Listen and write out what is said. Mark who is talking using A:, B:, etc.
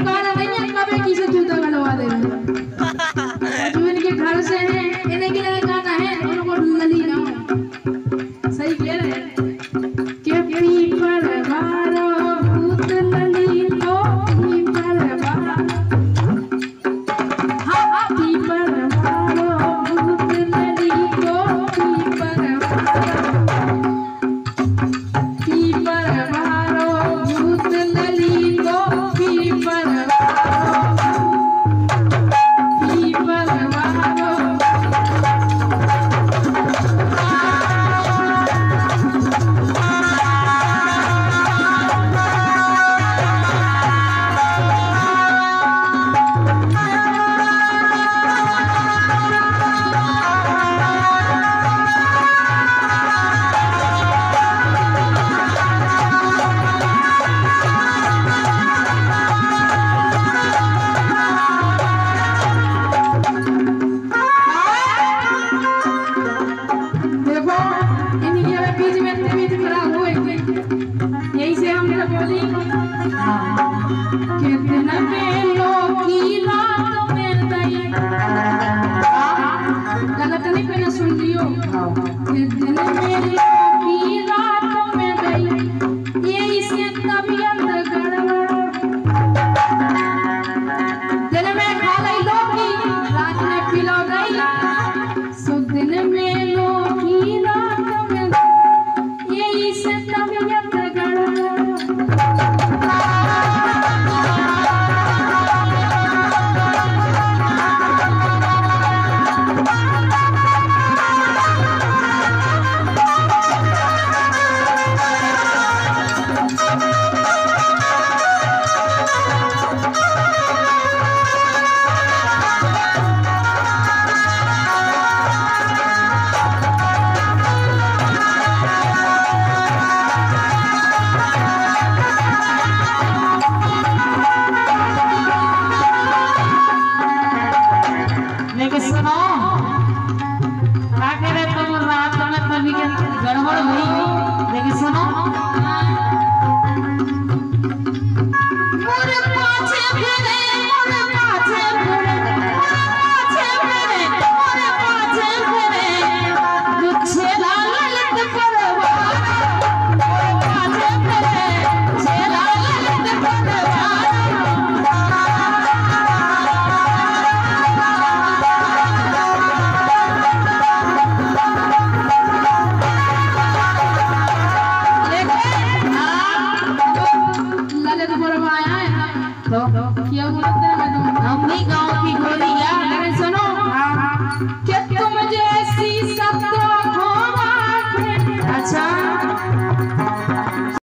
A: ठिकाना नहीं है कभी किसी जूता गलवा दे जो इनके घर से है इन्हें के लिए गाना है उनको लली ना सही कह रहे हैं के पीपर वारो भूत लली को पीपर वारो हाँ पीपर वारो भूत लली को पीपर वारो भूत लली को पीपर गलत नहीं पहले सुन लियो दिन में की रात में गई ये इसे तबीयत गड़बड़ दिन में खा गई लोगी रात में पिला गई सो दिन में लोगी रात में ये इसे तबीयत गड़बड़ गड़बड़ हुई लेकिन सुनो मोरे पाछे फिरे मोरे पाछे फिरे मोरे पाछे फिरे जो छेला ललत परवा मोरे पाछे फिरे छेला ललत परवा क्या हम भी गाँव की गोरिया लेकिन सुनो कि तुम जैसी सब तो अच्छा